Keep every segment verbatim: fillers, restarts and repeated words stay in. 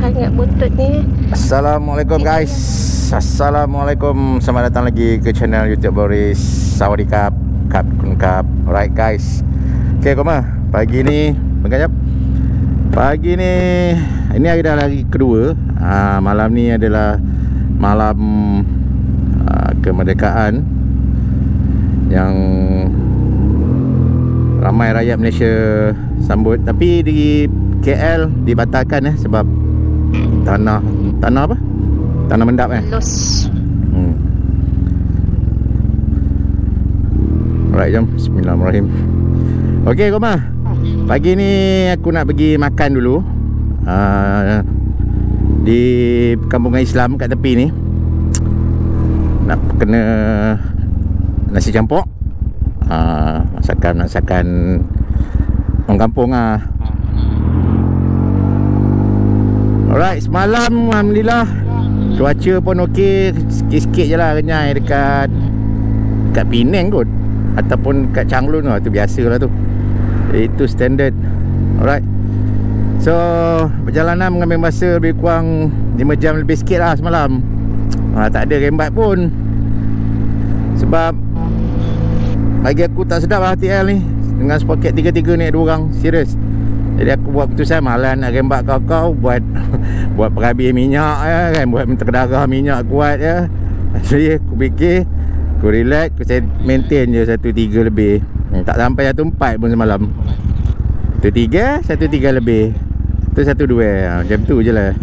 hangat buntut ni. Assalamualaikum guys. Assalamualaikum. Selamat datang lagi ke channel YouTube Boris. Sawadikap, kap kun kap. Alright guys. Okay, koma. Pagi ni, sekejap. Pagi ni, ini hari dah hari kedua. ha, Malam ni adalah malam ha, kemerdekaan yang ramai rakyat Malaysia sambut. Tapi di K L dibatalkan eh sebab tanah tanah apa? Tanah mendap eh. Los. Hmm. Alright, jom. Bismillahirrahmanirrahim. Okey, Koma. Pagi ni aku nak pergi makan dulu uh, di kampungan Islam kat tepi ni. Nak kena nasi campur. Uh, masakan masakan orang kampung ah. Alright, semalam alhamdulillah cuaca pun okey, sikit-sikit je lah renyai dekat dekat Penang kot ataupun kat Changlun lah, tu biasalah tu. Itu standard. Alright. So, perjalanan mengambil masa lebih kurang lima jam lebih sikit lah semalam. ha, Tak ada rembat pun. Sebab bagi aku tak sedap lah T L ni dengan sepoket tiga-tiga naik dua orang. Serius. Jadi aku buat keputusan malah nak rembat kau-kau buat buat perhabis minyak ya, kan, buat terdarah minyak kuat ya. Jadi aku fikir aku relax, aku maintain je satu tiga lebih. hmm, Tak sampai satu empat pun semalam. Satu tiga, satu tiga lebih. Tu satu dua ha, macam tu je lah.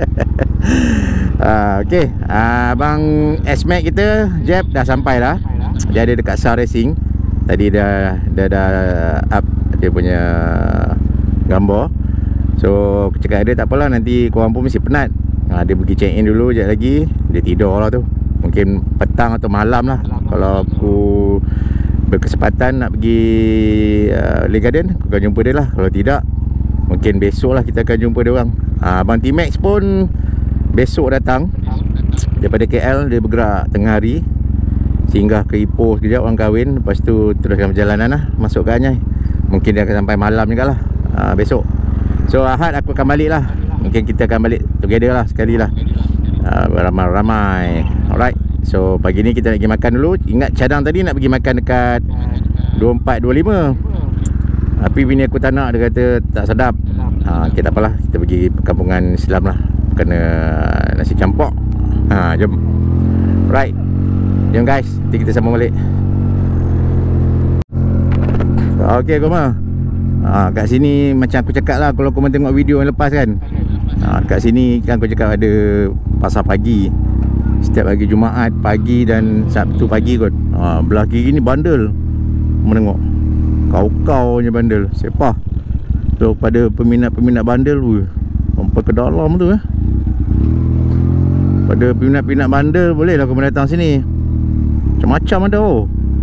ha, Okay, ha, Abang S-Max kita Jeb dah sampai lah. Dia ada dekat Sar Racing. Tadi dah dah dah up dia punya gambar. So aku cakap dia tak apalah, nanti korang pun mesti penat. ha, Dia pergi check in dulu, sekejap lagi dia tidur lah tu. Mungkin petang atau malam lah. Kalau aku berkesempatan nak pergi uh, Lake Garden, aku akan jumpa dia lah. Kalau tidak, mungkin besok lah kita akan jumpa dia orang. ha, Abang T-Max pun besok datang daripada K L. Dia bergerak tengah hari, singgah ke Ipoh sekejap orang kahwin. Lepas tu teruskan perjalanan lah masuk ke Anyai. Mungkin dia akan sampai malam juga lah ha, besok. So Ahad aku akan balik lah. Mungkin kita akan balik together lah sekali lah, ha, ramai-ramai. Alright. So pagi ni kita nak pergi makan dulu. Ingat cadang tadi nak pergi makan dekat dua empat dua lima. Tapi bini aku tak nak, dia kata tak sedap. ha, Okay, tak apalah, kita pergi perkampungan Islam lah, kena nasi campur. ha, Jom. Right, jom guys, nanti kita sambung balik. Okay, Koma. ha, Kat sini macam aku cakap lah, kalau korang tengok video yang lepas kan, ha, kat sini kan aku cakap ada pasar pagi setiap hari Jumaat pagi dan Sabtu pagi kot. ha, Belah kiri ni bandel. Menengok kau-kau punya bandel. Sepah. So pada peminat-peminat bandel, weh, sampai ke dalam tu eh. Pada peminat-peminat bandel, boleh lah korang datang sini. Macam-macam ada oh.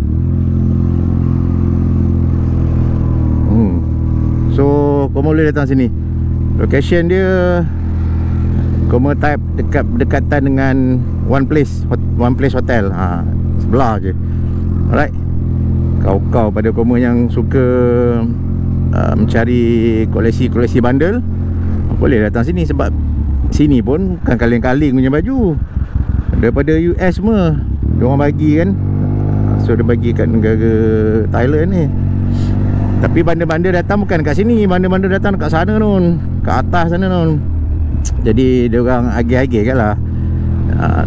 hmm. So korang boleh datang sini. Location dia korang type dekat berdekatan dengan One Place One Place Hotel. ha, Sebelah je. Alright. Kau-kau pada korang yang suka uh, mencari koleksi-koleksi bandel, boleh datang sini. Sebab sini pun bukan kaling-kaling punya baju. Daripada U S semua diorang bagi kan. So dia bagi kat negara Thailand ni. Tapi bandar-bandar datang bukan kat sini. Bandar-bandar datang kat sana nun, kat atas sana nun. Jadi diorang agih-agih kan lah. ha.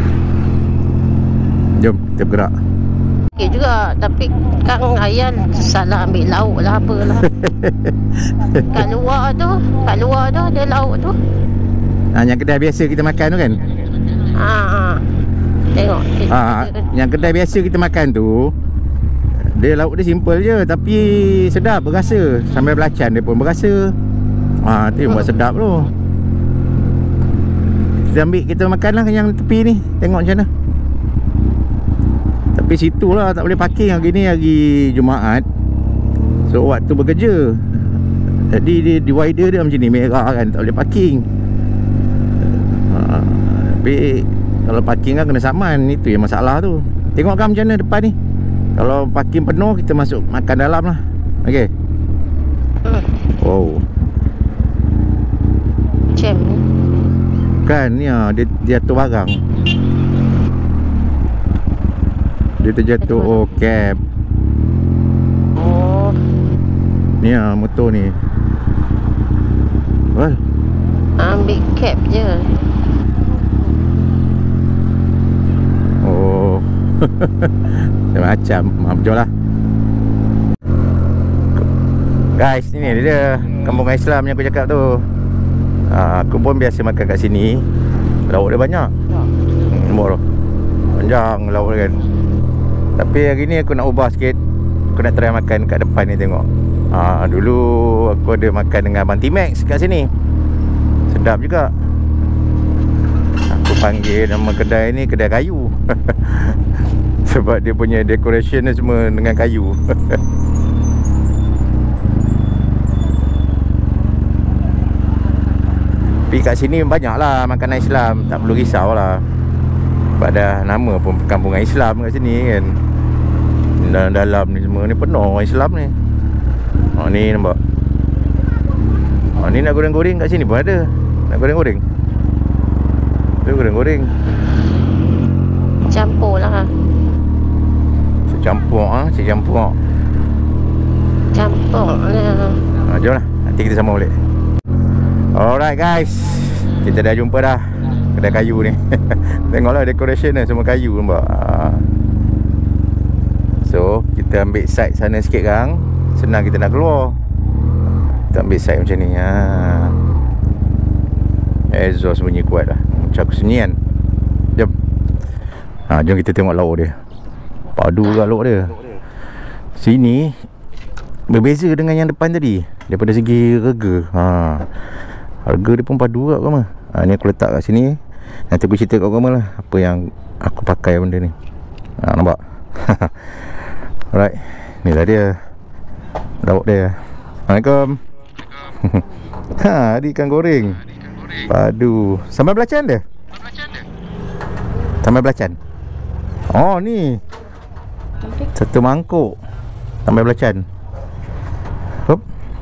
Jom kita bergerak. Okey juga, tapi Kang Ayan salah ambil lauk lah apalah. Kat luar tu, kat luar tu ada lauk tu. ha, Yang kedai biasa kita makan tu kan. Ha ha. Tengok. ha, Yang kedai biasa kita makan tu, dia lauk dia simple je tapi sedap, berasa. Sambil belacan dia pun berasa. ha, Tu yang buat sedap tu. Kita ambil, kita makan lah yang tepi ni. Tengok macam mana. Tapi situ lah tak boleh parking. Hari ni hari Jumaat, so waktu bekerja. Jadi dia divider dia macam ni, merah kan, tak boleh parking. ha, Tapi kalau parking kan kena saman. Itu yang masalah tu. Tengok kan macam mana depan ni. Kalau parking penuh, kita masuk makan dalam lah. Okay. hmm. Wow. Macam ni. Bukan ni ah, dia, dia jatuh barang. Dia terjatuh. Oh, cab. Oh, Ni ah, motor ni. Wah, ambil cab je. oh. Macam maaf jom lah. Guys, ni dia kampung Islam yang aku cakap tu. ha, Aku pun biasa makan kat sini. Lauk dia banyak. hmm, Nampak tu, panjang lauk dia kan. Tapi hari ni aku nak ubah sikit. Aku nak try makan kat depan ni tengok. ha, Dulu aku ada makan dengan Abang T-Max kat sini. Sedap juga. Aku panggil nama kedai ni kedai kayu. Sebab dia punya decoration ni semua dengan kayu. Tapi kat sini banyak lah makanan Islam. Tak perlu risau lah. Sebab dah nama pun perkampungan Islam kat sini kan. Dalam-dalam ni semua ni penuh orang Islam ni. Oh ni nampak. Oh ni nak goreng-goreng kat sini pun ada. Nak goreng-goreng. Dia goreng-goreng. Campur lah. Secampur ah, secampur. Campur lah. Ha, jom lah. Nanti kita sambung balik. Alright guys, kita dah jumpa dah kedai kayu ni. Tengoklah decoration ni semua kayu nampak. ha. So kita ambil side sana sikit kan. Senang kita nak keluar. Kita ambil side macam ni. ha. Exhaust bunyi kuat lah. Macam aku sunyian. Jom. ha, Jom kita tengok lauk dia. Padu juga lauk dia. Sini berbeza dengan yang depan tadi. Daripada segi harga. ha. Harga dia pun padu kat kau mah. Ha, ni aku letak kat sini. Nanti aku cerita kat kau lah apa yang aku pakai benda ni. Ha, nampak? Alright. Ni lah dia lauk dia. Assalamualaikum. Ha, ada ikan goreng. Padu. Sambal belacan dia? Sambal belacan. Oh ni. Satu mangkuk sambal belacan. Hop.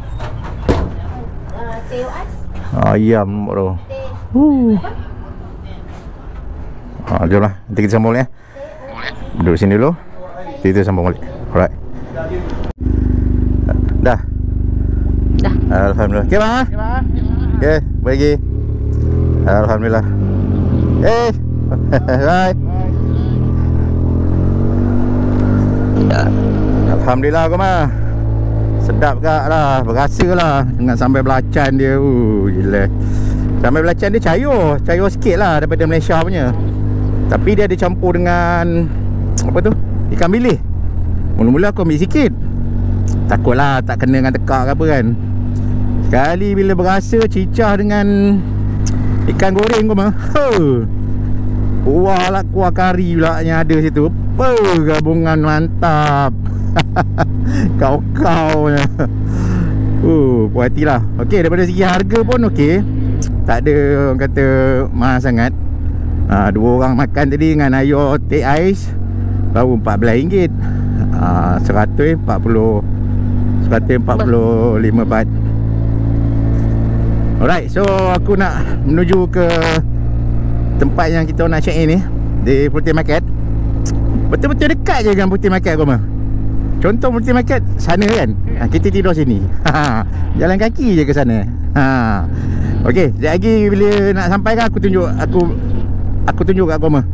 Ayam nampak tu. Uh. Ha, jom lah. Nanti kita sambung balik ya. Duduk sini dulu. Nanti kita sambung balik. Alright. Dah. Dah. Alhamdulillah. Okay bang ha? Okay, baik lagi. Alhamdulillah. Eh. Bye. Alhamdulillah kau mah. Sedap gak lah, berasa lah dengan sambal belacan dia. Uh, gila. Sambal belacan dia cair, cair sikit lah daripada Malaysia punya. Tapi dia ada campur dengan apa tu? Ikan bilis. Mula-mula aku ambil sikit. Takutlah tak kena dengan tekak ke apa kan. Sekali bila berasa cicah dengan ikan goreng kau mah. Huh. Wah lah kuah kari pula yang ada situ. Apa gabungan mantap. Kau-kau nya. Uh, puas hati lah. Okey, daripada segi harga pun okey. Tak ada orang kata mahal sangat. ha, Dua orang makan tadi dengan air teh ais baru empat belas ringgit. ha, Seratus empat puluh Seratus empat puluh lima baht. Alright, so aku nak menuju ke tempat yang kita nak check in ni, di Putih Market. Betul-betul dekat je dengan Putih Market kau mah. Contoh Putih Market sana kan, ha, kita tidur sini. Jalan kaki je ke sana. ha. Okey, sekejap lagi bila nak sampai kan aku tunjuk. Aku Aku tunjuk kat kau mah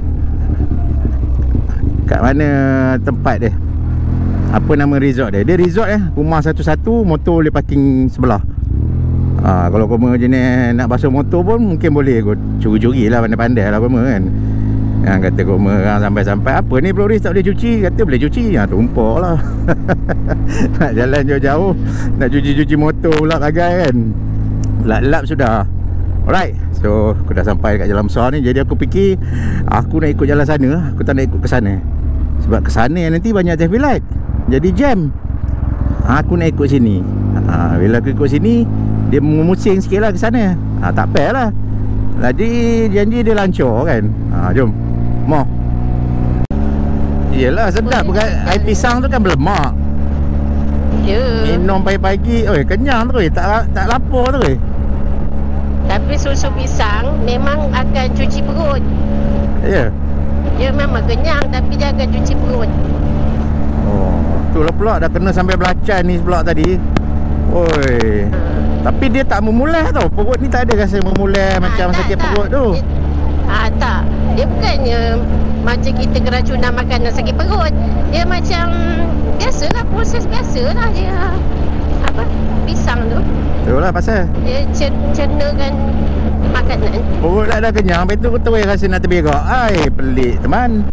kat mana tempat dia. Apa nama resort dia. Dia resort eh, rumah satu-satu, motor boleh parking sebelah. ha, Kalau kau jenis nak basuh motor pun mungkin boleh kau curi-curi lah, pandai-pandai lah kau kan. Yang kata kau merang sampai-sampai apa ni Floris tak boleh cuci. Kata boleh cuci. Ha, tumpuk lah. Nak jalan jauh-jauh nak cuci-cuci motor pula bagai kan. Lap-lap sudah. Alright. So aku dah sampai dekat jalan besar ni. Jadi aku fikir aku nak ikut jalan sana. Aku tak nak ikut ke sana. Sebab ke sana nanti banyak traffic light, jadi jam. ha, Aku nak ikut sini. ha, Bila aku ikut sini dia memusing sikit lah ke sana. ha, Tak payah lah. Jadi janji dia lancar kan. ha, Jom. Mau. Yelah sedap. Air pisang tu kan berlemak. Ya. Minum pagi-pagi. Oi, kenyang tu. Tak tak lapar tu. Tapi habis susu pisang, memang akan cuci perut. Ya. Dia memang kenyang tapi dia akan cuci perut. Oh, itulah pula dah kena sampai belacan ni pula tadi. Oi. Tapi dia tak memulai tau. Perut ni tak ada rasa memulai macam tak, sakit tak. perut tu. Dia, ah, tak. Dia bukannya macam kita keracunan makanan sakit perut. Dia macam biasalah, proses biasalah dia. Apa? Pisang tu. Betul lah pasal Dia cer- cernakan makanan. perut lah dah kenyang. Lepas tu kau tahu rasa nak terberak. Ai, pelik teman.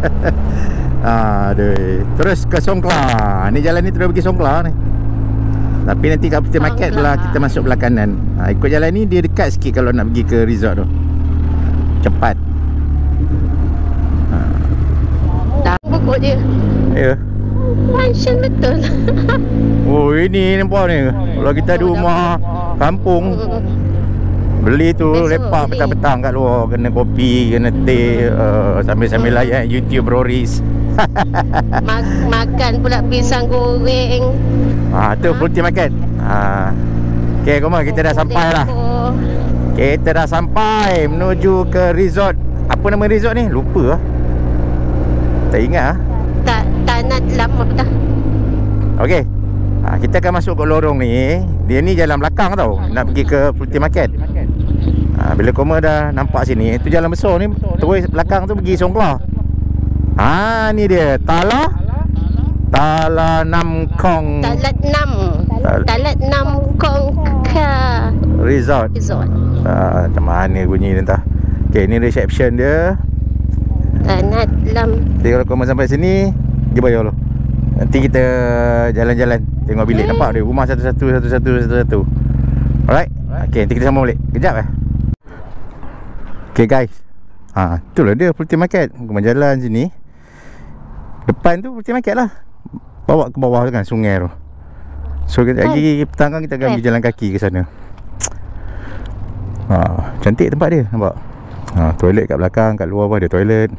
Aduh. Terus ke Songkla. Ni jalan ni terus pergi Songkla ni. Tapi nanti kat Putih Market lah kita masuk belah kanan. Ha, ikut jalan ni dia dekat sikit kalau nak pergi ke resort tu. Cepat. Ha. Dah pokok dia. Ya. Mansion betul. Oh, ini nampak ni. Kalau kita ada rumah kampung, beli tu Besok lepak beli. petang-petang kat luar, kena kopi, kena teh, uh, sambil-sambil layan YouTube Roris. Ma- makan pula pisang goreng. Ah, tu Putih Market. Ah. Okey, Koma, kita dah sampai lah. Kita dah sampai menuju ke resort. Apa nama resort ni? Lupa lah. Tak ingat ah. Tak tanah lama dah. Okey. Ha, kita akan masuk ke lorong ni. Dia ni jalan belakang tau. Nak pergi ke Putih Market. Ha, bila Koma dah nampak sini, tu jalan besar ni. Terus belakang tu pergi Songkla. Ha, ni dia. Tala Tala Nam Kong Talat enam. Tal- Talat enam Kong Ka Resort. Resort. Ha, macam mana bunyi ni entah. Okey, ni reception dia. Tanah lam. Jadi kalau Koma sampai sini, dia bayar dulu. Nanti kita jalan-jalan tengok bilik. Nampak dia rumah satu-satu Satu-satu Satu-satu. Alright. Okay, nanti kita sambung balik. Kejap eh. Okay guys, ha, itulah dia Putih Market. Koma jalan sini. Depan tu Putih Market lah. Bawa ke bawah tu kan sungai tu. So kejap lagi petang kan kita akan pergi jalan kaki ke sana. Ha, cantik tempat dia. Nampak? Ha, toilet kat belakang, kat luar pun ada toilet.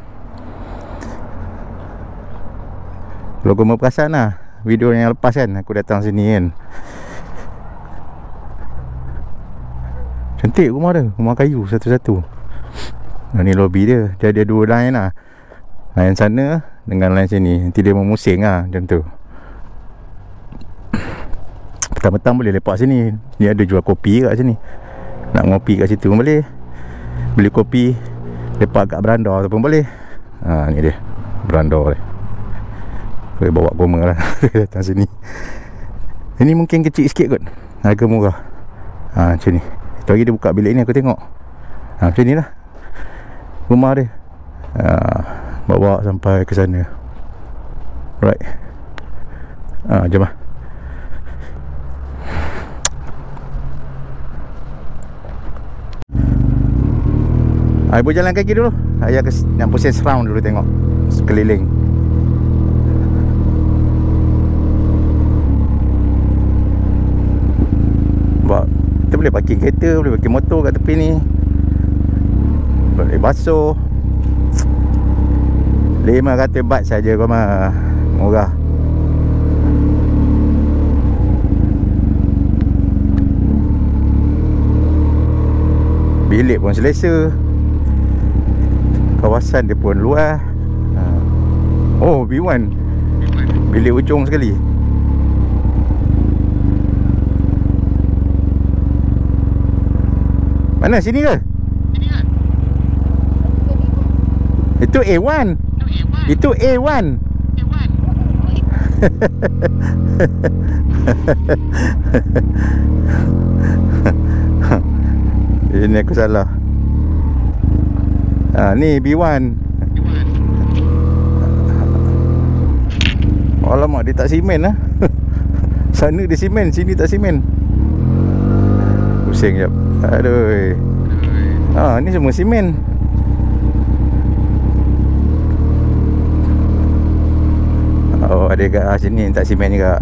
Kalau Koma perasan lah video yang lepas kan, aku datang sini kan, cantik rumah dia. Rumah kayu satu-satu. Nah, ni lobby dia. Dia ada dua line lah. Line sana dengan line sini. Nanti dia memusing lah macam tu. Petang-petang boleh lepak sini. Ni ada jual kopi kat sini. Nak ngopi kat situ pun boleh. Beli kopi, lepak kat beranda tu pun boleh. Ha, ni dia beranda dia. Boleh bawa Koma lah datang sini. Ini mungkin kecil sikit kot, harga murah. Ha, macam ni. Itu lagi dia buka bilik ni aku tengok. Ha, macam ni lah rumah dia. Ha, bawa sampai ke sana. Right. Ha, jom lah. Ibu jalan kaki dulu. Ayah ke, nak pusing round dulu tengok sekeliling. Sebab kita boleh parking kereta, boleh parking motor kat tepi ni. Boleh basuh. lima ratus baht saja Koma. Murah. Bilik pun selesa. Kawasan dia pun luas. ha. Oh, B satu. Bilik ujung sekali. Mana sini ke? Itu A satu. Itu A satu. Ini aku salah. Ha, ni B satu. Alamak, dia tak simen lah. Sana dia simen, sini tak simen. Pusing jap. Aduh. Ha, ni semua simen. Oh, ada kat ah, sini tak simen juga.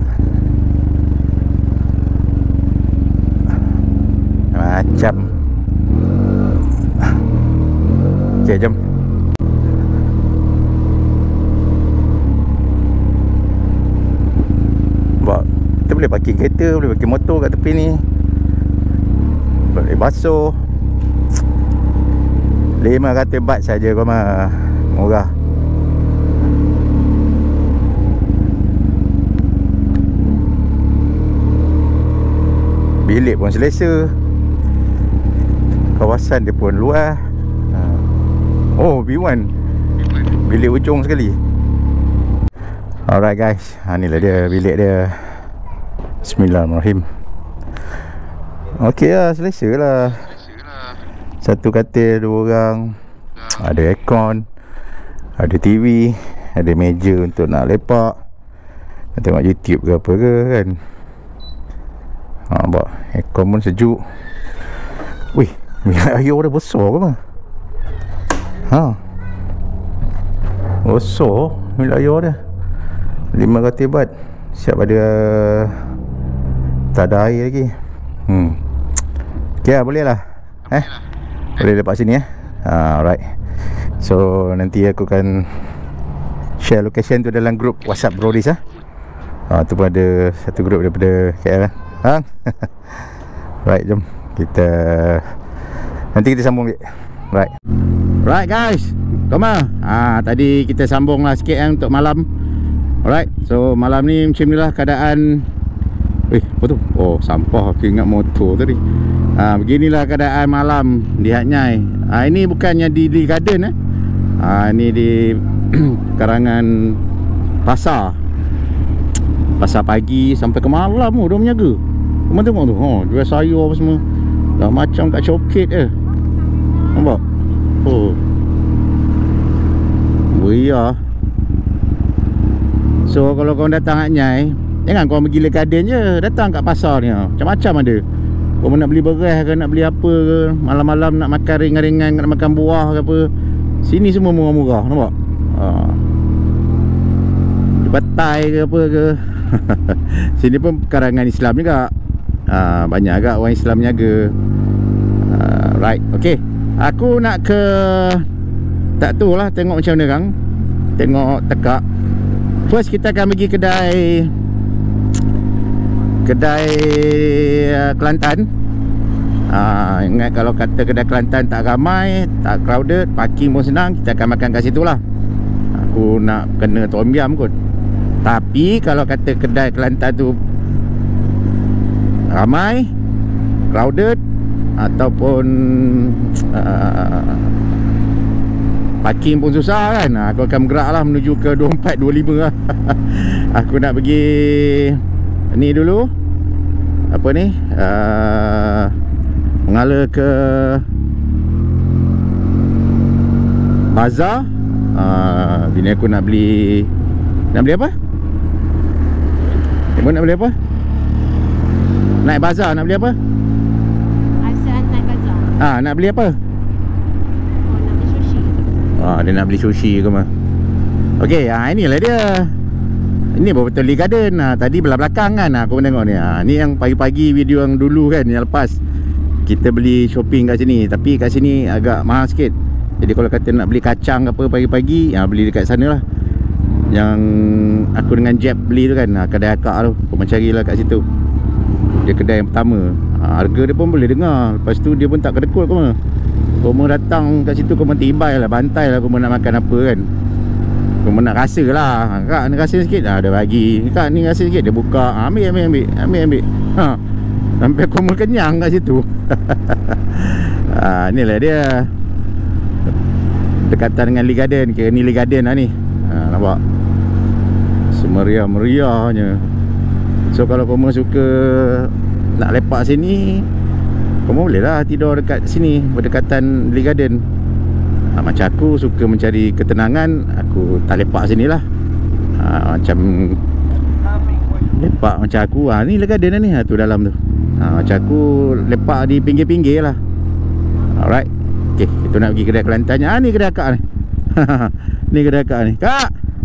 Macam. Okey, jom. Sebab kita boleh parking kereta, boleh parking motor kat tepi ni. Boleh basuh. lima ratus baht saja kau mah. Murah. Bilik pun selesa. Kawasan dia pun luas. Oh, B one. Bilik ujung sekali. Alright guys, ha, inilah dia bilik dia. Bismillahirrahmanirrahim. Okey lah, selesa lah. Satu katil, dua orang. Ada aircon, ada T V, ada meja untuk nak lepak, nak tengok YouTube ke apa ke kan. Ha, nampak aircon pun sejuk. Wih, bilik air dia besar ke mah? Ha, besar bilik air dia. Lima ratus baht. Siap ada, tak ada air lagi. Hmm. Okay lah, boleh lah. Eh, boleh lepak sini eh. ha, Alright. So nanti aku akan share location tu dalam grup WhatsApp Brodis ah. Ha, tu pun ada satu grup daripada K L lah. Ha? Right, jom kita nanti kita sambung lagi. Right. Right guys, Koma. Ah, tadi kita sambung lah sikit kan untuk malam. Alright. So malam ni macam ni lah keadaan. Eh, apa tu? Oh, sampah. Aku ingat motor tadi. Ah, beginilah keadaan malam di Hat Nyai. Ah, ini bukannya di Lee Garden eh. Ah, ini di karangan pasar. Pasar pagi sampai ke malam tu, dia menjaga. Kau tengok tu, oh, jual sayur apa semua. Dah macam kat coket je. Nampak? Oh. Beria. So kalau kau datang Hat Nyai, jangan kau pergi Lee Garden je, datang kat pasar ni. Macam-macam ada. Kau nak beli beras ke, nak beli apa ke, malam-malam nak makan ringan-ringan, nak makan buah ke apa, sini semua murah-murah. Nampak? Ha. Petai ke apa ke. Sini pun karangan Islam juga. Ha, banyak agak orang Islam jaga. Ha, right, okay. Aku nak ke, tak tahu lah, tengok macam mana kan. Tengok tekak. First kita akan pergi kedai Kedai uh, Kelantan. ha, Ingat kalau kata kedai Kelantan tak ramai, tak crowded, parking pun senang, kita akan makan kat situ lah. Aku nak kena tom yum kot. Tapi kalau kata kedai Kelantan tu ramai, crowded, ataupun uh, parking pun susah kan, aku akan bergerak lah menuju ke dua puluh empat dua puluh lima lah. Aku nak pergi ni dulu, apa ni, uh, mengalir ke bazar. uh, Bini aku nak beli, nak beli apa? Ibu nak beli apa? Naik bazar, nak beli apa? Asal naik bazar. Ah, nak beli apa? Oh, nak beli sushi. Ah, dia nak beli sushi ke mah. Okey, ah, inilah dia. Ini betul Lee Garden. Ah, tadi belah belakang kan aku tengok ni. Ah, ni yang pagi-pagi video yang dulu kan, yang lepas. Kita beli shopping kat sini, tapi kat sini agak mahal sikit. Jadi kalau kata nak beli kacang apa pagi-pagi, ah, beli dekat sana lah. Yang aku dengan Jeb beli tu kan, ah, kedai akak tu. Kau mencarilah kat situ. Dia kedai yang pertama. Ah, harga dia pun boleh dengar. Lepas tu dia pun tak kedekut kau mah. Kau mau datang kat situ, kau mau tibai lah, bantai lah kau mau nak makan apa kan. Kau mau nak rasa lah. Kak ni rasa sikit, ah, dia bagi. Kak ni rasa sikit, dia buka. Ah, ambil, ambil, ambil, ambil, ambil. Ha. Sampai kau mau kenyang kat situ. Ah, inilah dia. Dekatan dengan Lee Garden. Kira ni Lee Garden lah ni. Ah, nampak? Semeriah-meriahnya. So kalau kau suka nak lepak sini, kau boleh lah tidur dekat sini, berdekatan Lee Garden. ha, Macam aku suka mencari ketenangan, aku tak lepak sini lah. ha, Macam lepak macam aku, ha, ni Lee Garden lah ni, ha, tu dalam tu. ha, Macam aku lepak di pinggir-pinggir lah. Alright. Okay, kita nak pergi kedai Kelantannya. Ha, ni kedai akak ni. Ni kedai akak ni. Kak.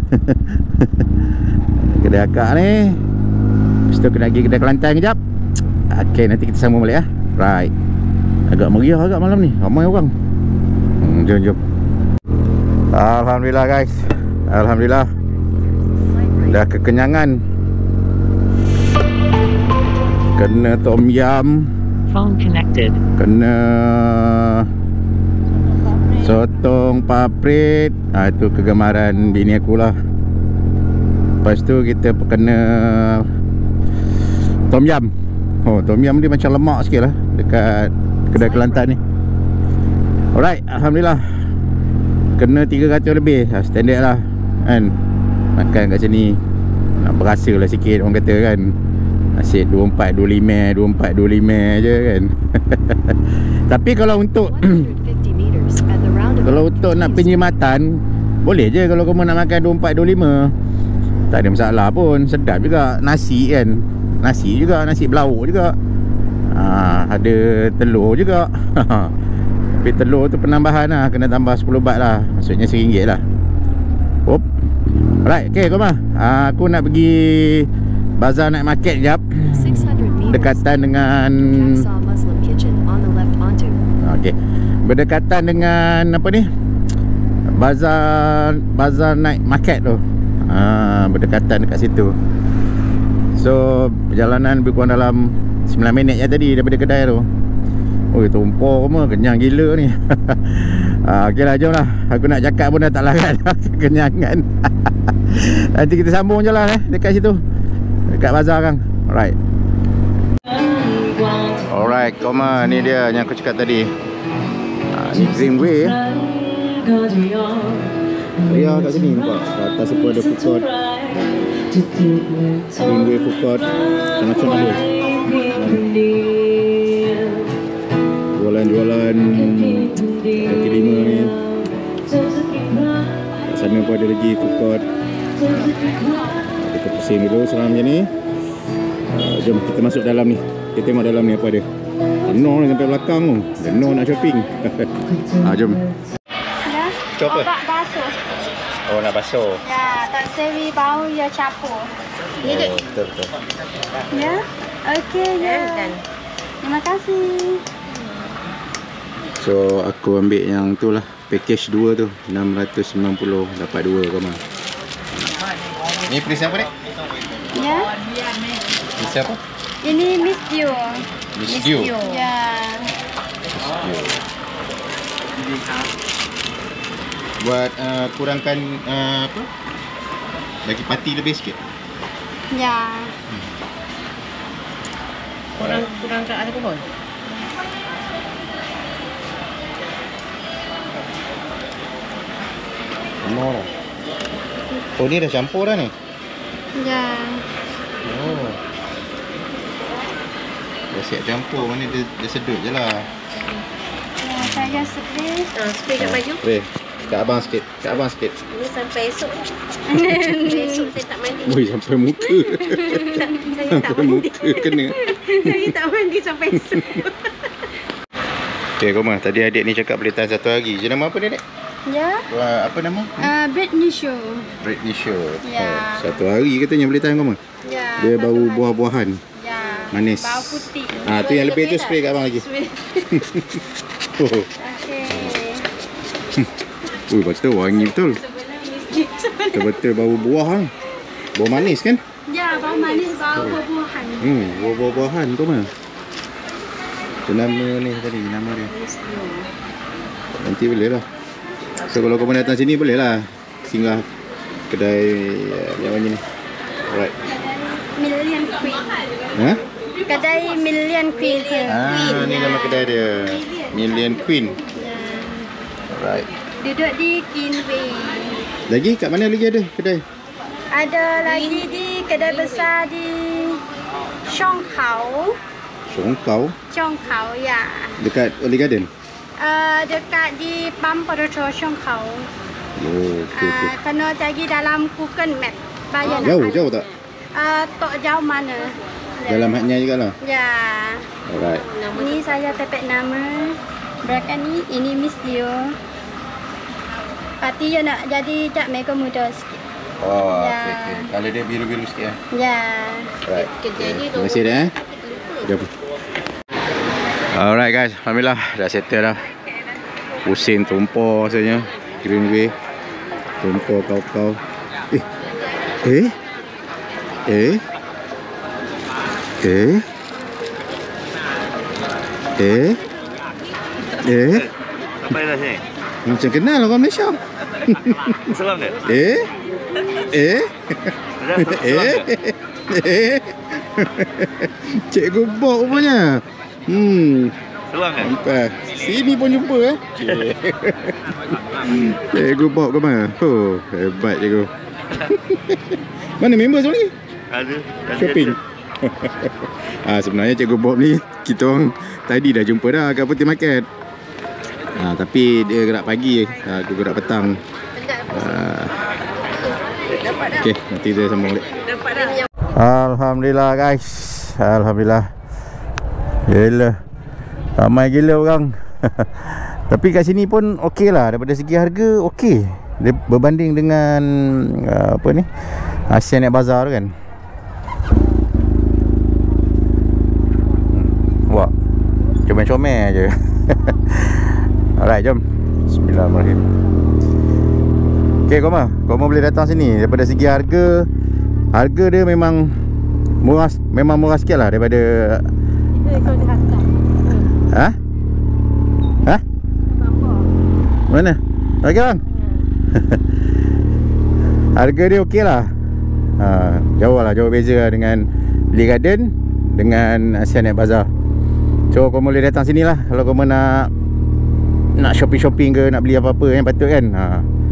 Kedai akak ni. Lepas tu kena pergi kedai Kelantan kejap. Okay, nanti kita sambung balik lah. Right. Agak meriah agak malam ni, ramai orang. hmm, Jom jom. Alhamdulillah guys, Alhamdulillah dah kekenyangan. Kena tom yum, phone connected, kena Sotong paprit. Ha, itu kegemaran bini aku lah. Lepas tu kita kena tom yum. Oh, tom yum dia macam lemak sikit lah dekat kedai Kelantan ni. Alright, Alhamdulillah. Kena tiga ratus lebih ha, standard lah kan. Makan kat sini nak berasa lah sikit orang kata kan. Asyik dua puluh empat, dua puluh lima, dua puluh empat, dua puluh lima je kan. Tapi kalau untuk kalau untuk nak penyematan boleh je kalau kamu nak makan dua puluh empat, dua puluh lima. Tak ada masalah pun. Sedap juga. Nasi kan, nasi juga, nasi belauk juga. ha, Ada telur juga. Tapi telur tu penambahan lah, kena tambah sepuluh baht lah. Maksudnya seringgit lah. Hop. Alright, okay Koma, ha, aku nak pergi bazar night market jap. Berdekatan dengan okay, berdekatan dengan apa ni, Bazar Bazar night market tu. ha, Berdekatan dekat situ. So perjalanan lebih kurang dalam sembilan minit je tadi daripada kedai tu. Oh, tumpah semua, kenyang gila ni. ha, Okey lah, jom lah. Aku nak cakap pun dah tak larat kenyangan. Nanti kita sambung je lah eh, dekat situ, dekat bazar kan. Alright. Alright, Koma, ni dia yang aku cakap tadi. ha, Ni Greenway. Ria kat sini nampak. Kat atas apa ada food court. Greenway food court. Macam-macam ada. Jualan-jualan kaki lima ni. Kat sana pun ada lagi food court. Kita pusing dulu seram macam ni. uh, Jom kita masuk dalam ni. Kita tengok dalam ni apa ada. Penuh ni sampai belakang tu. Penuh nak shopping. ha, Jom. Cop apa? Obat basuh. Oh, nak basuh. Ya, tak sewi bau ya capur. Oh, betul betul. Ya. Okey ya. Terima kasih. So aku ambil yang tu lah, package dua tu, enam ratus sembilan puluh, dapat dua Koma. Ni pris apa ni? Ya. Pris apa? Ini Miss Dio. Miss Dio. Ya. Buat uh, kurangkan uh, apa? Bagi parti lebih sikit. Ya. Kurang kurang kat ada pohon. Penuh lah. Oh, ni dah campur dah ni. Ya. Oh. Dah siap campur, mana dia, dia sedut je lah. Ya, saya spray. Ah, spray kat baju. Weh, kat abang sikit, kat abang sikit. Ini sampai esok. Sampai esok saya tak mandi. Weh, sampai muka. Saya tak Sampai mandi. muka kena. Saya tak mandi sampai esok. Okay, Koma, tadi adik ni cakap boleh tahan satu hari. Je nama apa dia, Dek? Ya. Wah, apa nama? Uh, Britney Show. Britney Show. Ya. Oh, satu hari katanya boleh tahan, Koma. Ya. Dia satu bau hari. buah-buahan. Ya. Manis. Bau putih. Ah, tu yang lebih tu spray kat abang lagi. Spray. Oh. Okey. Ui, betul wangi betul. Betul-betul bau buah ni. Bau manis kan? Ya, bau manis, bau buah-buahan. Hmm, bau buah-buahan tu mah. Tu nama ni tadi, nama dia. Nanti boleh lah. So kalau kau datang sini boleh lah singgah kedai uh, yang macam ni. Alright. Million Queen. Ha? Kedai Million Queen. Ah, ni nama kedai dia. Million Queen. Ya. Alright. Duduk di Kinway. Lagi kat mana lagi ada kedai? Ada lagi di kedai besar di Shongkao. Shongkao. Shongkao ya. Dekat Early Garden. Uh, dekat di Pam Petrol Shongkao. Oh, okey okey. Uh, kena cari dalam Google Map. Bayar nak Jauh, balik. jauh tak? Uh, tak jauh mana. Dalam hatnya jugalah. Ya. Alright. Ini saya tepek nama. Belakang ni, ini Miss Dio. Parti dia nak jadi Cak Mega muda sikit. Oh, Ya. okey okey. Kalau dia biru-biru sikit eh. Ya. Alright. Kedai ni Terima kasih dah eh. Jom. Alright guys, alhamdulillah dah settle dah. Pusing tumpah rasanya. Greenway. Tumpah kau-kau. Eh. Eh. Eh. Eh. Eh. Eh. Sampai dah sini. Macam kenal orang Malaysia. Salam dia. Eh? Eh? Eh? Eh? Cikgu Bob rupanya. Hmm. Salam dia. Sampai sini pun jumpa eh. Cikgu Bob ke mana? Oh, hebat cikgu. Mana member semua ni? Ada. Shopping. Ah, sebenarnya Cikgu Bob ni kita orang tadi dah jumpa dah kat Putih Market. Ah, tapi dia gerak pagi, ah, aku gerak petang. Ah. Okey, nanti kita sambung balik. Alhamdulillah guys. Alhamdulillah. Gila. Ramai gila orang. Tapi kat sini pun okey lah. Daripada segi harga okey. Dia berbanding dengan uh, apa ni, Asian Net Bazaar tu kan. Wah, comel-comel je. Alright, jom. Bismillahirrahmanirrahim. Okay, Koma, Koma boleh datang sini. Daripada segi harga, harga dia memang murah, memang murah sikit lah daripada. Ha? Ha? Mana? Okey bang. Harga dia okey lah. Ha, jauh lah, jauh beza lah dengan Lee Garden dengan Asian Net Bazaar. So kau boleh datang sini lah kalau kau nak nak shopping-shopping ke, nak beli apa-apa yang patut kan. Ha.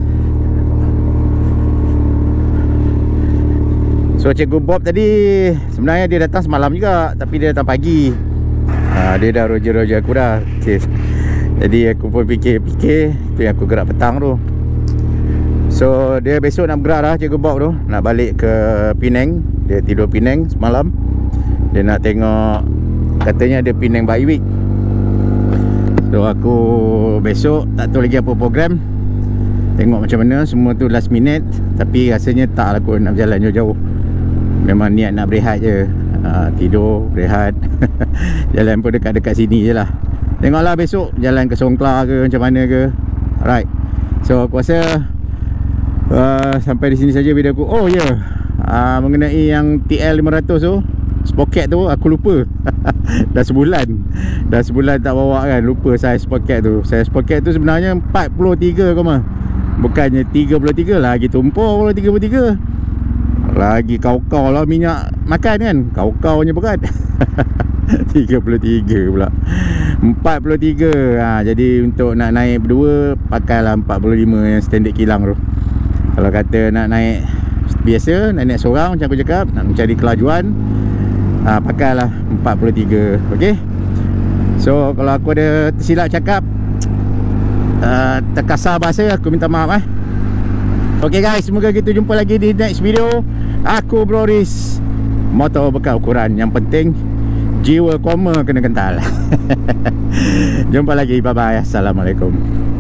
So Cikgu Bob tadi sebenarnya dia datang semalam juga, tapi dia datang pagi. Ha, dia dah roja-roja aku dah. Okay. Jadi aku pun fikir-fikir, tu yang aku gerak petang tu. So dia besok nak bergerak dah Cikgu Bob tu, nak balik ke Penang. Dia tidur Penang semalam. Dia nak tengok, katanya ada Penang Bike Week. So aku besok tak tahu lagi apa program. Tengok macam mana, semua tu last minute. Tapi rasanya tak lah kot nak berjalan jauh-jauh. Memang niat nak berehat je. ha, Tidur, berehat. Jalan pun dekat-dekat sini je lah. Tengoklah besok jalan ke Songkla ke macam mana ke. Alright. So aku rasa uh, sampai di sini saja video aku. Oh ya yeah. uh, mengenai yang T L lima ratus tu, Spocket tu aku lupa. Dah sebulan Dah sebulan tak bawa kan. Lupa saiz Spocket tu. Saiz Spocket tu sebenarnya empat puluh tiga koma, bukannya tiga puluh tiga. Lagi tumpul kalau tiga puluh tiga. Lagi kau-kau lah minyak makan kan. Kau-kau nya berat. tiga puluh tiga pula, empat puluh tiga. ha, Jadi untuk nak naik berdua, pakailah empat puluh lima yang standard kilang tu. Kalau kata nak naik biasa, nak naik seorang macam aku cakap, nak mencari kelajuan, ha, pakailah empat puluh tiga. Okay. So kalau aku ada tersilap cakap, uh, terkasar bahasa, aku minta maaf eh. Okay guys, semoga kita jumpa lagi di next video. Aku Bro Riz, motor bekal ukuran. Yang penting jiwa koma kena kental. Jumpa lagi, bye bye. Assalamualaikum.